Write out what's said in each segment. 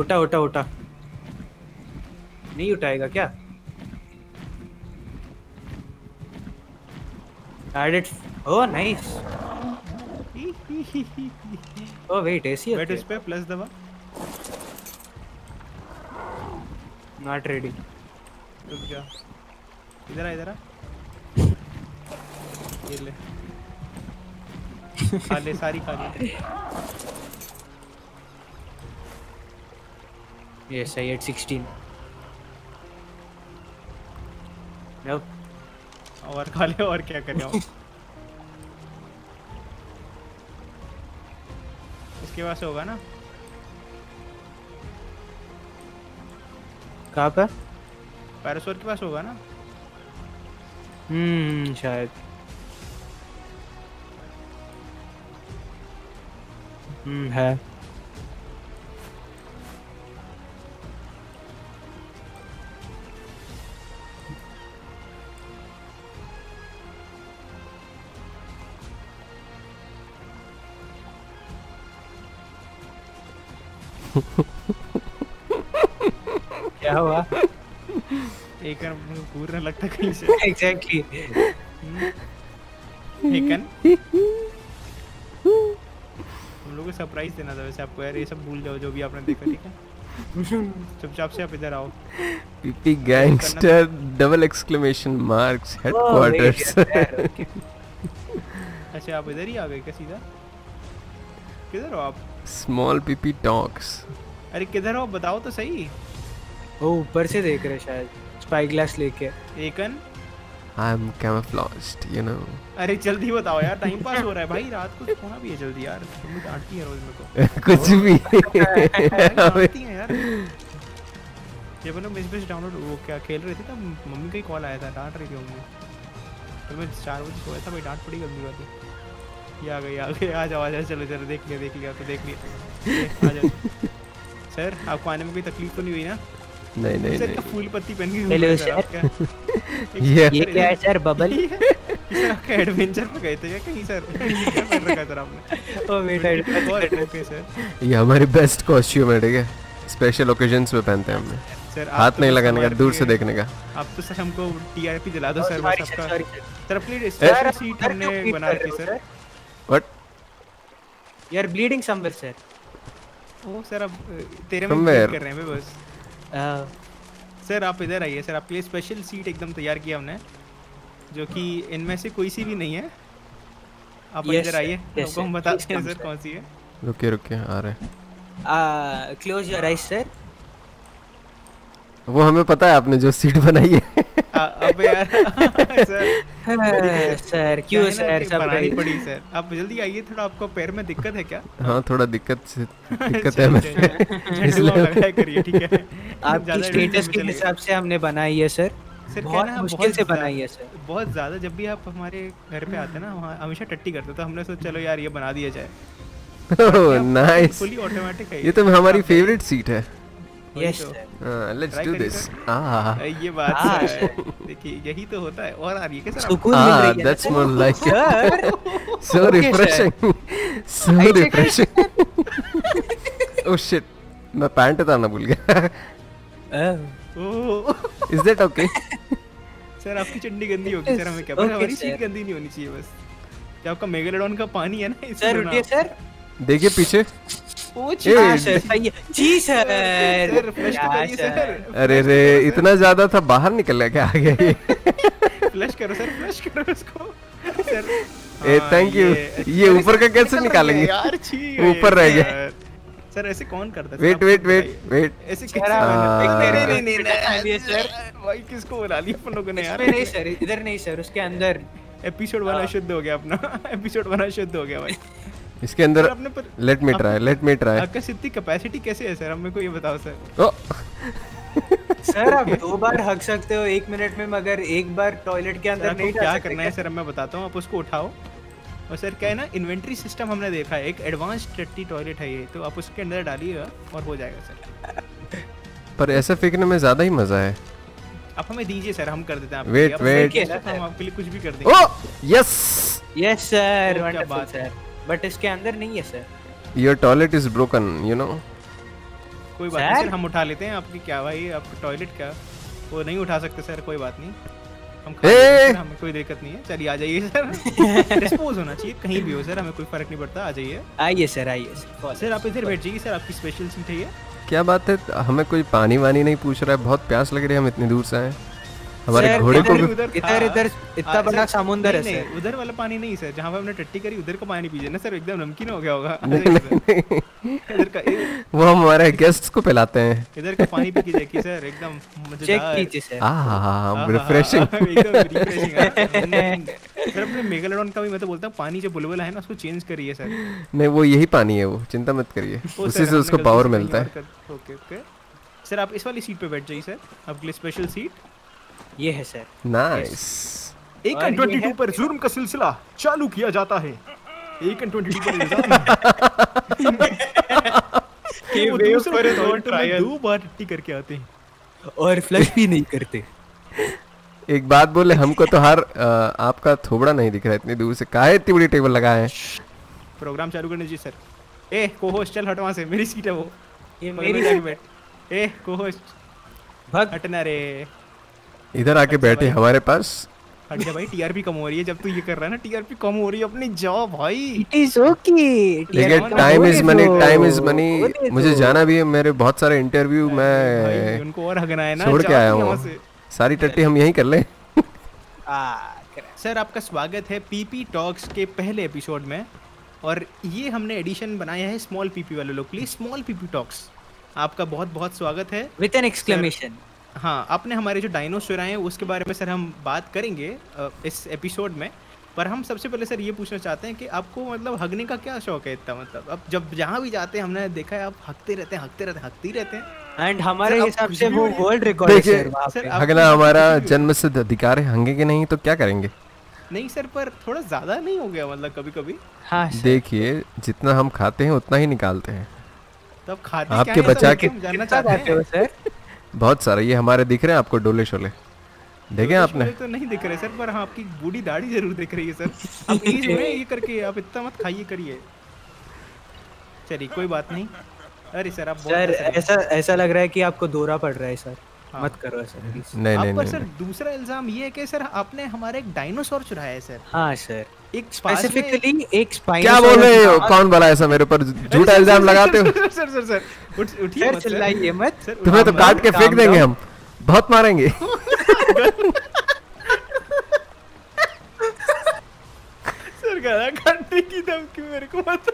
उठा उठा उठा। नहीं उठाएगा क्या? Edit. Oh nice. Oh wait, ऐसी वेट होती उस है? पे प्लस दबा। Not ready. रुक जा, इधर आ इधर आ। ये ले, खा ले, सारी खा ले। Yes I ate 16। नो। और खा ले, और क्या करें और? इसके पास होगा ना? कहाँ पे? पैरासोर के पास होगा ना? शायद। है। क्या हुआ? एक पूरा लगता कहीं से। एग्जैक्टली। एकन हम लोग को सरप्राइज देना था वैसे आपको यार। ये सब भूल जाओ जो भी आपने देखा, ठीक है? चुपचाप से आप इधर आओ। PP gangster double exclamation marks headquarters. अच्छा आप इधर ही आ गए क्या सीधा? किधर हो आप? Small PP talks. अरे किधर हो बताओ तो सही। वो ऊपर से देख रहे शायद, स्पाई ग्लास लेके। एकन I am camouflaged you know. अरे जल्दी बताओ यार, टाइम पास हो रहा है भाई। रात को सोना भी है जल्दी यार। तुम डांटती है रोज मेरे को। कुछ भी डांटती है यार। ये बोलो मिस डाउनलोड वो क्या खेल रहे थे तब मम्मी का ही कॉल आया था, डांट रही थी मम्मी। तो मैं 4 बजे सोया था भाई, डांट पड़ी गंदी वाली। ये आ गई आ जाओ चलो चलो, देख लिया तो देख लिया। आ जाओ सर, आपको आने में कोई तकलीफ तो नहीं हुई ना? नहीं सर का फूल पत्ती पहन के हेलो सर। ये क्या है सर? बबल? सर आपका एडवेंचर पे गए थे क्या कहीं सर? ये क्या पहन रखा है सर आपने? Oh wait, okay sir. ये हमारी बेस्ट कॉस्ट्यूम है, ठीक है? स्पेशल ओकेजन्स पे पहनते हैं हमने। सर हाथ नहीं लगाने का, दूर से देखने का। आप तो सर हमको टीआरपी दिला दो सर बस आपका। सर अपनी सर सीट हमने बना रखी sir. What? You are bleeding somewhere sir. Oh sir अब तेरे में ब्लीड कर रहे हैं बस। सर आप इधर आइए सर, आपके लिए स्पेशल सीट एकदम तैयार किया हमने, जो कि इनमें से कोई सी भी नहीं है। आप इधर आइए, आपको हम बताते हैं सर कौन सी है। रुकिए आ रहे हैं। Close your eyes sir. वो हमें पता है आपने जो सीट बनाई है। अब यार सर क्यों सर? सब बनानी पड़ी सर। आप जल्दी आइए, थोड़ा आपको पैर में दिक्कत है क्या? हाँ थोड़ा दिक्कत है मैं इसलिए करिए, ठीक है? आपकी स्टेटस के हिसाब से हमने बनाई है सर। सर बहुत मुश्किल से बनाई है सर। बहुत ज़्यादा। जब भी आप हमारे घर पे आते हैं ना, वहाँ हमेशा टट्टी करते, तो हमने सोचा चलो यार ये बना दिया जाए। Oh nice. फुली ऑटोमेटिक है ये तो हमारी फेवरेट सीट है। Yes let's do this. ये बात है। देखिए यही तो होता है। और आ रही है क्या सर? सुकून मिल रही है। That's more like it. So refreshing, so refreshing. Oh shit, मैं पैंट उतारना भूल गया। Is that okay? सर आपकी चंडी गंदी होगी सर, हमें क्या पता? हमारी सीट गंदी नहीं होनी चाहिए बस। जब आपका मेगालोडॉन का पानी है ना, सर उठिए सर। देखिए पीछे। सर सही है जी सर। अरे रे इतना ज्यादा था, बाहर निकल गया क्या? आ गया ये। फ्लश करो सर, फ्लश करो उसको सर। A thank you. ये ऊपर का कैसे निकालेंगे यार? ऊपर रह गया सर। ऐसे कौन करता है? वेट ऐसे कैसे? नहीं सर, भाई किसको बुला लिया अपन लोगों ने यार? नहीं सर, इधर नहीं सर, उसके अंदर। एपिसोड बना शुद्ध हो गया अपना। एपिसोड बना शुद्ध हो गया भाई इसके अंदर। Let me try. आपका इतनी कैपेसिटी कैसे है सर? हमें को ये बताओ सर। ओ सर आप 2 बार हग सकते हो 1 मिनट में, मगर 1 बार टॉयलेट के अंदर नहीं। क्या करना है सर मैं बताता हूँ। आप उसको उठाओ और सर क्या है ना, इन्वेंट्री सिस्टम हमने देखा है, एक एडवांस टट्टी टॉयलेट है ये, तो आप उसके अंदर डालिएगा और हो जाएगा सर। पर ऐसे फेंकने में ज्यादा ही मजा है। आप हमें दीजिए सर, हम कर देते हैं। वेट हम आपके लिए कुछ भी कर देंगे। Oh yes sir, wonderful sir, but इसके अंदर नहीं है sir. Your toilet is broken you know. कोई बात नहीं सर, हम उठा लेते हैं आपकी। क्या भाई आपका टॉयलेट क्या वो नहीं उठा सकते सर? कोई बात नहीं, हम खा लेते हैं सर, हमें कोई दिक्कत नहीं है। चलिए आ जाइए सर। डिस्पोज होना चाहिए कहीं भी हो सर, हमें कोई फर्क नहीं पड़ता। आ जाइए, आइए सर, आइए सर। आप इधर बैठ जाइए सर, आपकी स्पेशल सीट है ये। क्या बात है, हमें कोई पानी वानी नहीं पूछ रहा है? बहुत प्यास लग रही है, हम इतनी दूर से आए। हमारे घोड़े को भी इधर इतना बड़ा समुंदर है सर। उधर वाला पानी नहीं सर, जहाँ पे हमने टट्टी करी उधर का पानी पीजिए ना सर, एकदम नमकीन हो गया होगा। नहीं, इधर का वो हम हमारे गेस्ट्स को पिलाते हैं। इधर का पानी पी के देखिए सर, एकदम चेक कीजिए सर। रिफ्रेशिंग, एकदम रिफ्रेशिंग। सर अपने मेगालोडॉन का भी मैं तो बोलता हूँ पानी जो बुलबुला है ना उसको चेंज करिए सर। नहीं वो यही पानी है, वो चिंता मत करिए, उसी से उसको पावर मिलता है। ओके ओके सर, आप इस वाली सीट पे बैठ जाइए सर, आपके लिए स्पेशल सीट ये है सर। नाइस। 1:22 पर जुर्म का सिलसिला चालू किया जाता है। 1:22 पर इल्जाम है कि वो दूसरे काउंटर में 2 बार टट्टी करके आते हैं और फ्लश भी नहीं करते। एक बात बोले, हमको तो हर आपका थोबड़ा नहीं दिख रहा है इतनी दूर से, काहे इतनी बड़ी टेबल लगाए हैं? प्रोग्राम चालू करने जी सर। ए को-होस्ट चल हट वहां से, मेरी सीट है वो, ये मेरी सीट बैठ। ए को-होस्ट भाग, हटना रे, इधर आके बैठे हमारे पास। हट जा भाई, टीआरपी कम हो रही है जब तू ये कर रहा है ना, टीआरपी कम हो रही है अपनी। जाओ भाई, इट इज ओके। देखिए time is money, time is money. मुझे जाना भी है, मेरे बहुत सारे इंटरव्यू मैं उनको और हगना है ना, छोड़ के आया हूँ। सारी टट्टी हम यहीं कर लें। सर आपका स्वागत है पीपी टॉक्स के पहले एपिसोड में, और ये हमने एडिशन बनाया है स्मॉल पीपी वाले लोग के लिए, स्मॉल पीपी टॉक्स। आपका बहुत बहुत स्वागत है विद एन एक्सक्लेमेशन। हाँ, आपने हमारे जो डायनासोर आए हैं उसके बारे में सर हम बात करेंगे इस एपिसोड में, पर हम सबसे पहले सर ये पूछना चाहते हैं कि आपको मतलब हगने का क्या शौक है इतना? मतलब अब जब जहाँ भी जाते हैं हमने देखा है आप हगते रहते हैं एंड हमारे हिसाब से वो वर्ल्ड रिकॉर्ड है सर वहाँ पे। हगना हमारा जन्मसिद्ध अधिकार है, हंगेंगे नहीं तो क्या करेंगे? नहीं सर, पर थोड़ा ज्यादा नहीं हो गया मतलब कभी कभी? हाँ देखिए जितना हम खाते हैं उतना ही निकालते हैं। तब खाते आपके बचा के जानना चाहते हैं सर। बहुत सारे ये हमारे दिख रहे हैं आपको, डोले शोले देखे आपने? तो नहीं दिख रहे सर, पर हाँ आपकी बूढ़ी दाढ़ी जरूर दिख रही है सर। आप प्लीज ये करके आप इतना मत खाइए करिए। चलिए कोई बात नहीं। अरे सर आप सर ऐसा लग रहा है कि आपको दौरा पड़ रहा है सर। हाँ। मत करो सर प्लीज। नहीं पर सर दूसरा इल्जाम ये है कि सर आपने हमारे एक डायनासोर चुराया है सर। हाँ सर, एक स्पेसिफिकली एक क्या बोल रहे हो? कौन बोला ऐसा मेरे पर झूठा इल्जाम लगाते हो? सर उठिए मत, चिल्लाइए मत। तुम्हें तो काट के फेंक देंगे हम, बहुत मारेंगे। सर गला काटने की धमकी मेरे को मत।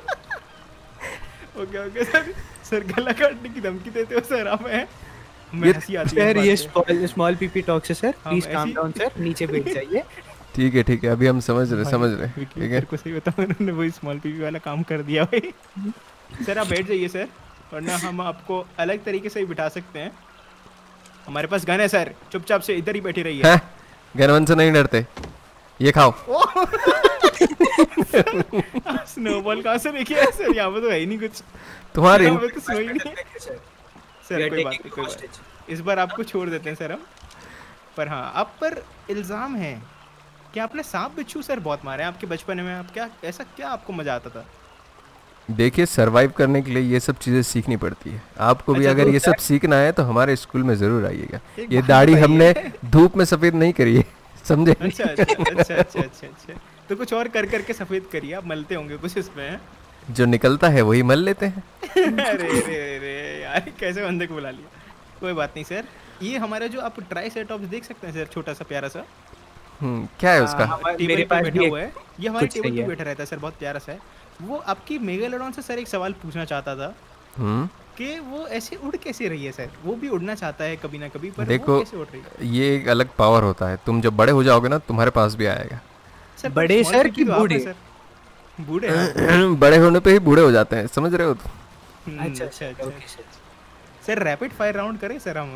ओके सर गला काटने की धमकी देते हो सर आप? मैं हंसी आती है सर ये स्मॉल पीपी टॉक से sir, please calm down sir, नीचे बैठ जाइए। ठीक है अभी हम समझ रहे ठीक है। मेरे को सही बताओ, उन्होंने वही स्मॉल पीपी वाला काम कर दिया भाई। सर आप बैठ जाइए सर, वरना हम आपको अलग तरीके से ही बिठा सकते हैं। हमारे पास गन है सर, चुपचाप से इधर ही बैठी रहिए। गन वन से नहीं डरते, ये खाओ। स्नोबॉल कहाँ से देखिए सर? यहाँ पे तो है ही नहीं कुछ तुम्हारे। सर कोई बात नहीं, इस बार आपको छोड़ देते हैं सर हम। पर हाँ, आप पर इल्जाम है कि आपने सांप बिच्छू सर बहुत मारे आपके बचपन में। आप क्या आपको मजा आता था? देखिए सरवाइव करने के लिए ये सब चीजें सीखनी पड़ती है। आपको भी अगर ये सब सीखना है तो हमारे स्कूल में जरूर आइएगा। ये दाढ़ी हमने धूप में सफेद नहीं करी है, समझे? अच्छा। तो कुछ और कर करके सफेद करिए, आप मलते होंगे कुछ इसमें। जो निकलता है वही मल लेते हैं। अरे यार कैसे बंदे को बुला लिया। कोई बात नहीं सर, ये हमारा जो आप ट्राइसेटॉप्स देख सकते हैं सर, छोटा सा प्यारा सा। क्या है उसका? मेरे पास बैठा हुआ है, ये हमारे टेबल पे बैठा रहता है सर, बहुत प्यारा सा है वो। आपकी मेगालोडॉन से सर एक सवाल पूछना चाहता था कि वो ऐसे उड़ कैसे रही है सर? वो भी उड़ना चाहता है कभी ना कभी, पर देखो, वो कैसे उड़ रही है? ये एक अलग पावर होता है, तुम जब बड़े हो जाओगे ना तुम्हारे पास भी आएगा। सर बड़े सर की बूढ़े? बूढ़े बड़े होने पे ही बूढ़े हो जाते हैं, समझ रहे हो? अच्छा सर रैपिड फायर राउंड करें सर हम?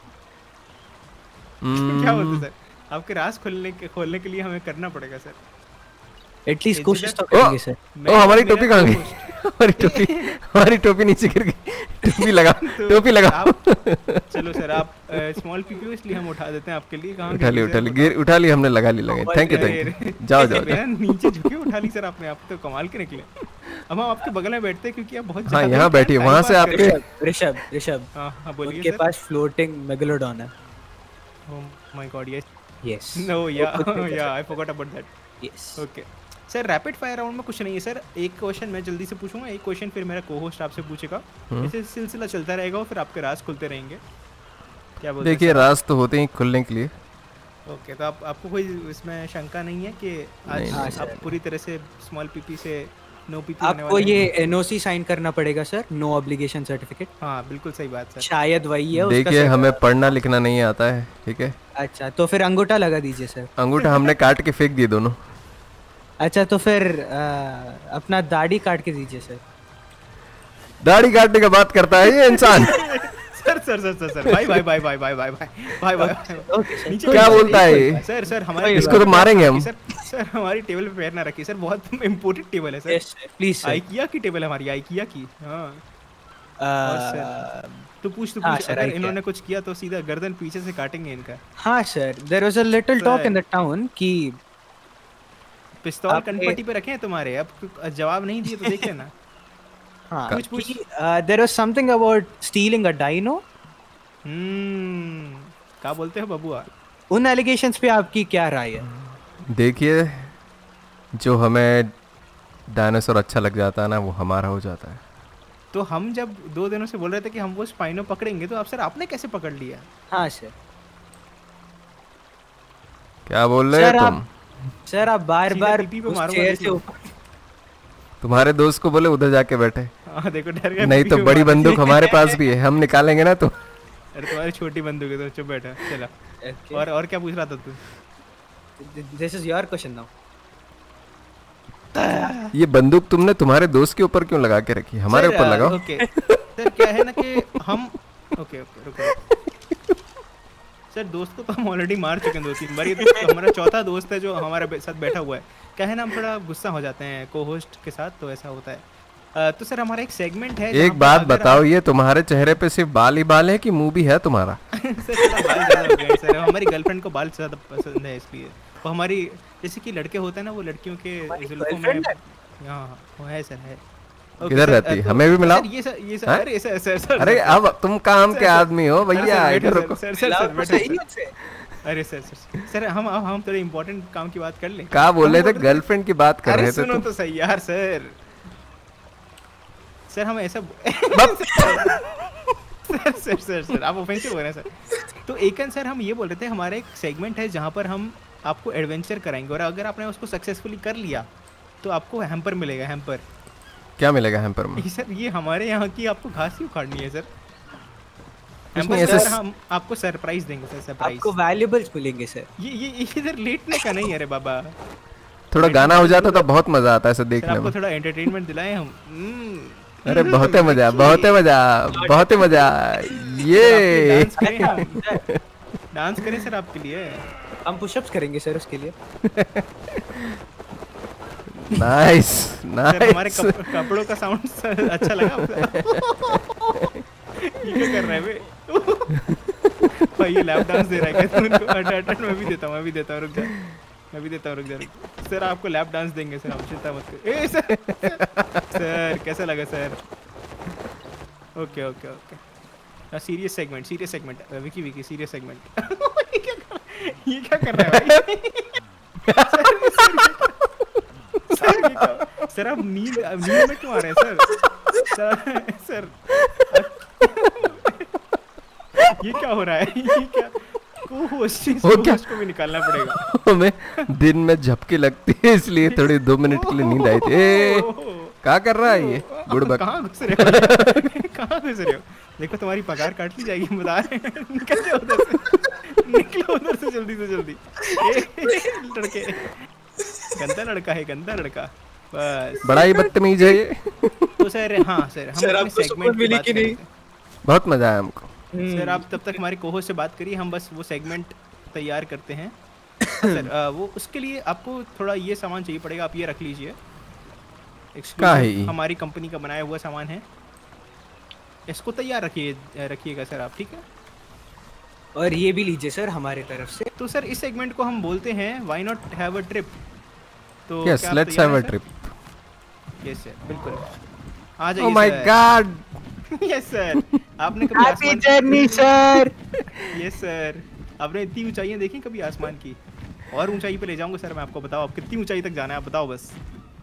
क्या बोलते सर? आपके राज खोलने के लिए हमें करना पड़ेगा सर। एटलीस्ट कोशिश तो करेंगे सर। ओ हमारी टोपी कहाँ गई? हमारी टोपी नीचे गिर गई। टोपी लगा। चलो सर आप स्मॉल पीपी इसलिए हम उठा देते हैं आपके लिए। कहाँ उठा ली हमने, लगा ली। Thank you. जाओ नीचे झुके उठा ली सर आपने, आप तो कमाल के निकले। हम आपके बगल में बैठते हैं क्योंकि आप बहुत हाँ यहाँ बैठिए, वहाँ से आपके ऋषभ ऋषभ हाँ बोलिए उनके सर। पास फ्लोटिंग मेगालोडॉन है। Oh my god yes yes no yeah I forgot about that. Yes okay sir, rapid fire round में कुछ नहीं है सर। एक क्वेश्चन मैं जल्दी से पूछूंगा, एक क्वेश्चन फिर मेरा को-होस्ट आपसे पूछेगा। ऐसे सिलसिला चलता रहेगा और फिर आपके राज खुलते रहेंगे। क्या बोलते हैं? देखिए राज तो होते ही खुलने के लिए। ओके तो आपको कोई इसमें शंका नहीं है कि आज नहीं, आप पूरी तरह से स्मॉल पीपी से नो पीपी होने आपको वाले हैं? ये एनओसी साइन करना पड़ेगा सर, नो ऑब्लिगेशन सर्टिफिकेट। हाँ बिल्कुल सही बात सर। शायद वही है उसका देखिए सर। हमें पढ़ना लिखना नहीं आता है, ठीक है। अच्छा तो फिर अंगूठा लगा दीजिए सर। अंगूठा हमने काट के फेंक दिए दोनों। अच्छा तो फिर अपना दाढ़ी काट के दीजिए सर। दाढ़ी काटने का बात करता है ये इंसान। सर भाई नीचे क्या बोलता है ये? सर हमारे इसको तो मारेंगे हम। सर हमारी टेबल पे पैर ना रखिए सर, बहुत इम्पोर्टेंट टेबल है sir. Yes please sir. IKEA की टेबल है हमारी, आइकिया की। हाँ और सर तो पूछ हाँ, अगर IKEA। इन्होंने कुछ किया तो सीधा गर्दन पीछे से काटेंगे इनका। हाँ sir, there was a little talk sir. In the town कि पिस्तौल आपने- कनपट्टी पे रखे हैं तुम्हारे, अब जवाब नहीं दिए तो देख लेना। हाँ पूछ। There was something about stealing a dino. क्या बोलते हो बबुआ? उन एलिगेशंस पे आपकी क्या राय है? देखिए जो हमें डायनासोर अच्छा लग जाता है ना, वो हमारा हो जाता है। तो हम जब 2 दिनों से बोल रहे थे कि हम वो स्पाइनो पकड़ेंगे, तो आप सर आपने कैसे पकड़ लिया? हाँ सर। क्या बोल रहे सर, हो आप- तुम? सर आप बार सीधा बार पीपी पे उस मारूंगा, चेयर देख से लो। ऊपर। तुम्हारे दोस्त को बोले उधर जाके बैठे, हाँ देखो डर गया। नहीं तो पीपी पे बड़ी मार बंदूक दिया। हमारे पास भी है, हम निकालेंगे ना तो। अरे तुम्हारी छोटी बंदूक है तो चुप बैठा। चला Okay. और क्या पूछ रहा था तू? This is your question now. ये बंदूक तुमने तुम्हारे दोस्त के ऊपर क्यों लगा के रखी? हमारे सर, ऊपर लगाओ। ओके सर क्या है ना कि हम ओके रुको। सर दोस्त को तो हम ऑलरेडी मार चुके हैं 2-3 बार। ये तो हमारा चौथा दोस्त है जो हमारे साथ बैठा हुआ है। क्या है ना, हम थोड़ा गुस्सा हो जाते हैं को-होस्ट के साथ, तो ऐसा होता है। तो सर हमारा एक सेगमेंट है। एक बात बताओ, ये तुम्हारे चेहरे पे सिर्फ बाल ही बाल है कि मुंह भी है तुम्हारा? सर थोड़ा बाल ज़्यादा हो गए हैं सर, हमारी गर्लफ्रेंड को बाल ज़्यादा पसंद है इसलिए। वो हमारी जैसे कि लड़के होते हैं ना, वो लड़कियों के जुल्फों में। हाँ वो है सर, है। ओके किधर सर, रहती है? तो हमें भी मिलाओ। सर, ये सर हैं? अरे सर अरे अब तुम काम के आदमी हो भैया, इधर रुको। सर बैठो। अरे सर हम थोड़े इम्पोर्टेंट काम की बात कर लें। क्या बोल रहे थे? गर्लफ्रेंड की बात कर अरे रहे थे सुनो तुम। तो सही यार सर हम ऐसा सर आप ऑफेंसिव हो रहे हैं सर। तो एकन सर हम ये बोल रहे थे, हमारा एक सेगमेंट है जहाँ पर हम आपको एडवेंचर कराएंगे, और अगर आपने उसको सक्सेसफुली कर लिया तो आपको हैम्पर मिलेगा। हैम्पर क्या मिलेगा हैम्पर में? सर ये हमारे यहाँ की आपको घास ही उखाड़नी है सर। नहीं, हैम्पर ऐसे सर हम आपको सरप्राइज देंगे सर, सरप्राइज। आपको वैल्यूएबल्स मिलेंगे सर। ये इधर लेटने का नहीं है रे बाबा। थोड़ा गाना हो जाता तो बहुत मजा आता है ऐसे सर देखने आपको में। थोड़ा एंटरटेनमेंट दिलाएं हम। अरे बहुत है मजा, बहुत है मजा, बहुत है मजा। ये डांस करें हम, डांस करें सर आपके लिए। हम पुशअप्स करेंगे सर उसके लिए। नाइस सर हमारे नाइस। कपड़ों का साउंड अच्छा लगा आपको? ये क्या कर रहा है बे? भाई ये लैप डांस दे रहा है क्या तू उनको? अट मैं भी देता हूँ, रुक जा, मैं भी देता हूँ, रुक जा। सर आपको लैप डांस देंगे सर, आप चिंता मत करो। ए सर कैसा लगा sir? Okay serious segment Vicky serious segment. ये क्या कर रहा है भाई? सर आप नींद में क्यों आ रहे हैं सर? ये क्या हो रहा है? ये क्या को-होस्ट को भी निकालना पड़ेगा। हमें दिन में झपकी लगती है इसलिए थोड़ी 2 मिनट के लिए नींद आई थी। ए क्या कर रहा है ये गुड़बक? कहाँ घुस रहे हो? देखो तुम्हारी पगार काट ली जाएगी, बता रहे हैं। निकलो उधर से जल्दी से जल्दी। लड़के गंदा लड़का बस। बड़ा ही बदतमीज है ये। तो सर हाँ सर हम अपने सेगमेंट मिली कि नहीं? बहुत मजा आया हमको। सर आप तब तक हमारे कोहोस्ट से बात करिए, हम बस वो सेगमेंट तैयार करते हैं। सर वो उसके लिए आपको थोड़ा ये सामान चाहिए पड़ेगा, आप ये रख लीजिए। एक्सक्लूसिव हमारी कंपनी का बनाया हुआ सामान है, इसको तैयार रखिएगा सर आप, ठीक है? और ये भी लीजिए सर हमारे तरफ से। तो सर इस सेगमेंट को हम बोलते हैं why not have a trip. तो yes let's have a trip. Yes sir बिल्कुल आ ओह जाइए माय गॉड यस सर आपने कभी हैप्पी आसमान जर्नी सर। यस सर आपने इतनी ऊंचाइयां देखी कभी आसमान की और ऊंचाई पे ले जाऊंगा सर मैं आपको बताओ आप कितनी ऊंचाई तक जाना है आप बताओ बस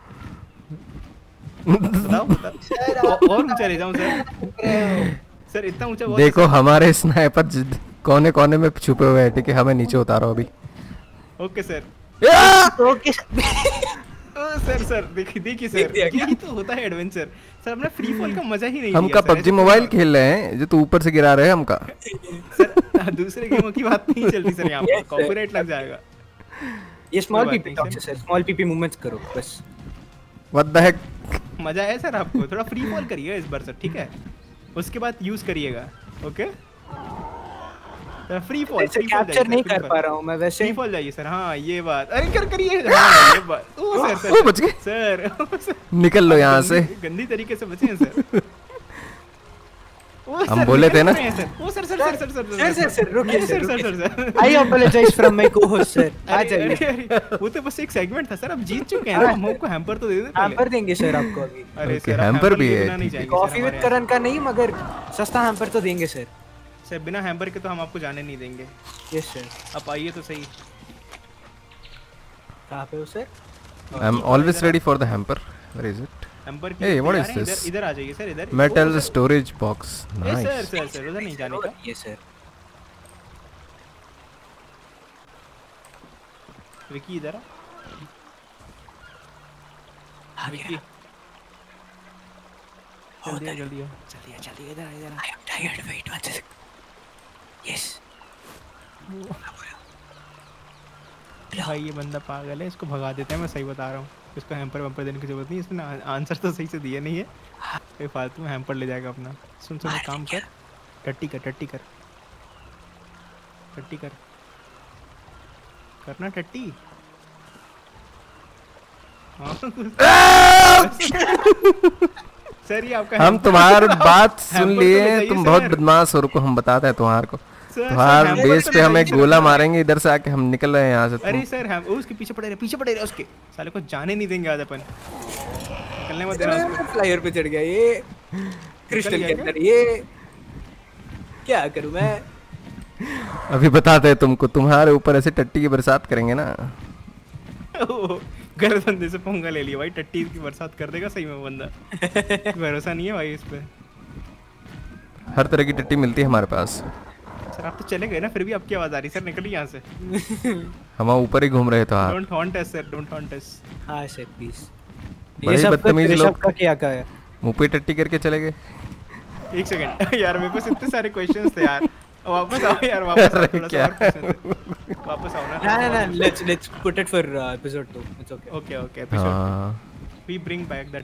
बताओ और ऊंचा ले जाऊं सर इतना ऊंचा बहुत देखो हमारे स्नाइपर कोने कोने में छुपे हुए हैं ठीक है हमें नीचे उतारो अभी ओके सर ओके सर देखिए सर यही तो होता है एडवेंचर सर हमने फ्री फॉल का मजा ही नहीं हमका लिया पबजी मोबाइल खेल रहे हैं जो तू ऊपर से गिरा रहे हैं हमका सर दूसरे गेमों की बात नहीं चलती सर यहाँ पर कॉपीराइट लग जाएगा ये स्मॉल कोई बात पीपी नहीं, talk sir. Sir, small PP movements करो बस। व्हाट द हेक मजा है सर आपको थोड़ा फ्री फॉल करिएगा इस बार सर ठीक है उसके बाद यूज करिएगा ओके फ्री फॉल कैप्चर नहीं कर पा रहा हूँ मैं वैसे। फ्री फॉल जाइए सर हाँ ये बात अरे करिए हाँ ये बात ओ सर ओ बच गए सर निकल लो यहाँ से गंदी तरीके से बचे हैं सर हम बोले थे ना ओ सर रुकिए sir I apologize from my co-host sir. आ जाइए। वो तो बस एक सेगमेंट था सर अब जीत चुके हैं ना हम हमको हैम्पर तो दे दें हैम्पर देंगे सर आपको अभी। अरे Okay, सर हैम्पर भी है, कॉफी विद करण का नहीं मगर सस्ता हैम्पर तो देंगे सर। सर बिना हैम्पर के तो हम आपको जाने नहीं देंगे। Yes sir. आप आइए तो सही। कहाँ पे हो sir? I am always ready for the hamper where is it hamper Hey, what is this? इधर आ जाइए सर इधर metal storage box sir nice sir उधर नहीं जाने का। ये सर। विकी इधर आ विकी जल्दी आ चलिए इधर I am tired wait 1 second. Yes. भाई ये बंदा पागल है इसको भगा देते हैं मैं सही बता रहा हूँ इसको हैम्पर वैम्पर देने की जरूरत नहीं इसने आंसर तो सही से दिया नहीं है ये फालतू में हैम्पर ले जाएगा अपना सुन एक काम कर टट्टी कर करना टट्टी हाँ सर ये आपका हम तुम्हारी बात सुन लिए तुम बहुत बदमाश हो रुको हम बताते हैं तुम्हारे को तुम्हारे बेस पे हमें गोला मारेंगे इधर से आके हम निकल रहे हैं यहाँ से। अरे सर हम उसके पीछे पड़े रहे उसके साले को जाने नहीं देंगे आज अपन निकलने मत देना उसको। फ्लायर पे चढ़ गया ये क्रिस्टल के अंदर ये क्या करूं मैं। अभी बताते हैं तुमको तुम्हारे ऊपर ऐसे टट्टी की बरसात करेंगे ना। गलत बंदे से पंगा ले लिया भाई टट्टी की बरसात कर देगा सही में बंदा भरोसा नहीं है भाई इस पे। हर तरह की टट्टी मिलती है हमारे पास। सर आप तो चले गए ना फिर भी आपकी आवाज आ रही सर निकलिए यहाँ से। हम ऊपर ही घूम रहे थे आप। Don't haunt us sir don't haunt us. हां सर प्लीज। बड़े बदतमीज लोग का क्या है मुंह पे टट्टी करके चले गए। एक सेकंड यार मेरे पास इतने सारे क्वेश्चंस थे यार वापस आओ यार वापस आओ थोड़ा सा और क्वेश्चन थे वापस आओ ना। ना let's put it for episode 2 it's okay okay episode we bring back that